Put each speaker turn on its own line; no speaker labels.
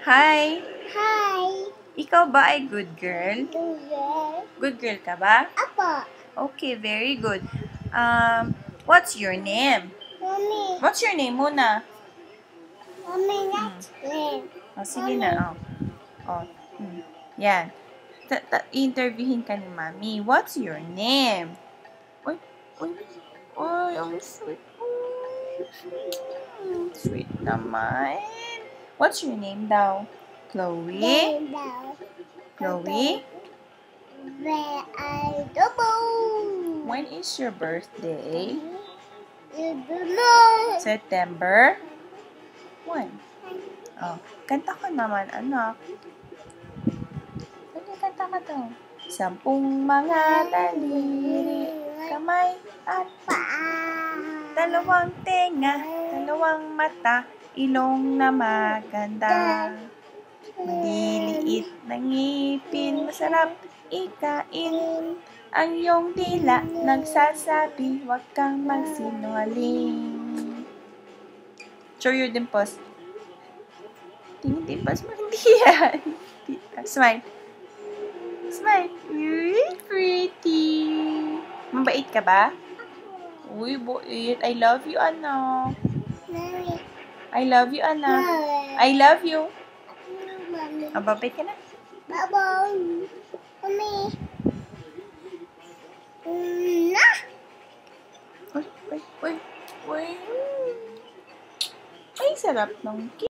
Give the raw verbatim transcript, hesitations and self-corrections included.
Hi!
Hi!
Ikaw ba ay good girl?
Google.
Good girl ka ba?
Apo.
Okay, very good. Um, what's your name?
Mommy.
What's your name muna?
Mommy, that's good.
Oh, sige na. Oh. Oh. Hmm. Yan. Ta- ta- interviewin ka ni Mami. What's your name? Uy, uy, uy, ang sweet. Mm, sweet naman. What's your name daw? Chloe? Chloe?
Where I double.
When is your birthday?
You don't know.
September? When? Oh, kanta ka naman, anak. Sige, kanta ka daw. Sampung mga daliri, kamay at
Paa.
dalawang tenga, dalawang mata, ilong na maganda. Maliliit na ngipin, masarap ikain. Ang iyong dila, nagsasabi, huwag kang magsinungaling. Show your dimples. Tingin dimples mo, hindi yan. Smile. Smile. You're pretty. Mabait ka ba? Uy, buit. I love you, anak.
Mommy.
I love you, anak. I love you. Oh, babait ka na.
Bye-bye. Mommy. Nah.
Uy, uy, uy, uy. Ay, sarap ng